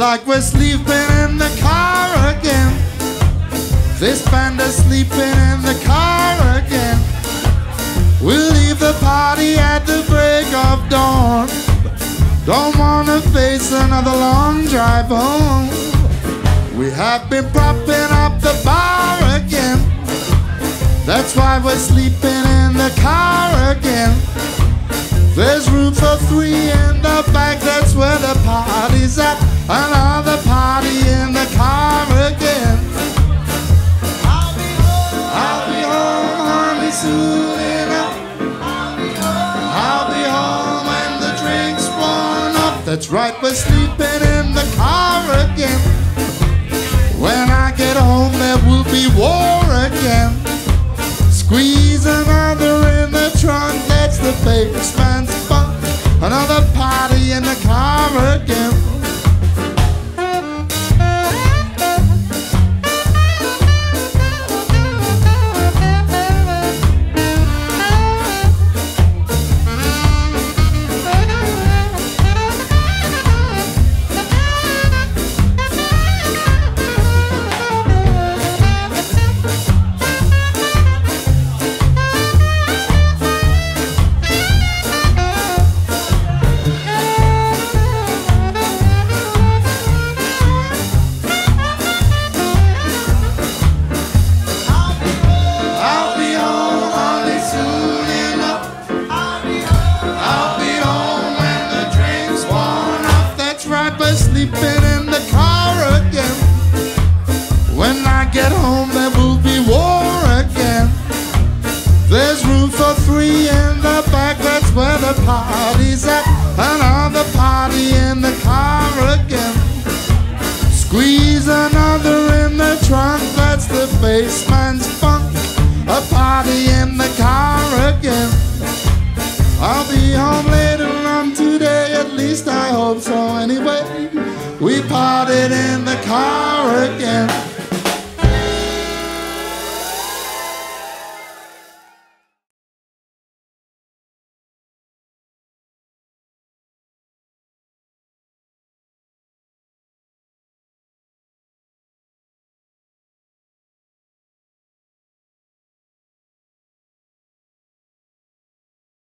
like we're sleeping in the car again. This band is sleeping in the car again. We'll leave the party at the break of dawn. Don't wanna face another long drive home. We have been propping up the bar again. That's why we're sleeping in the car again. There's room for three in the back, that's where the party's at. Another party in the car again. I'll be home, honey, soon enough. I'll be home when the drink's worn off. That's right, we're sleeping in the car again. When I get home, there will be war again. Squeeze another in the trunk, that's the baseman's funk. Another party in the car again. Sleeping in the car again. When I get home, there will be war again. There's room for three in the back, that's where the party's at. Another party in the car again. Squeeze another in the trunk, that's the baseman's funk. A party in the car again. I'll be home later on today, at least I hope so anyway. We partied in the car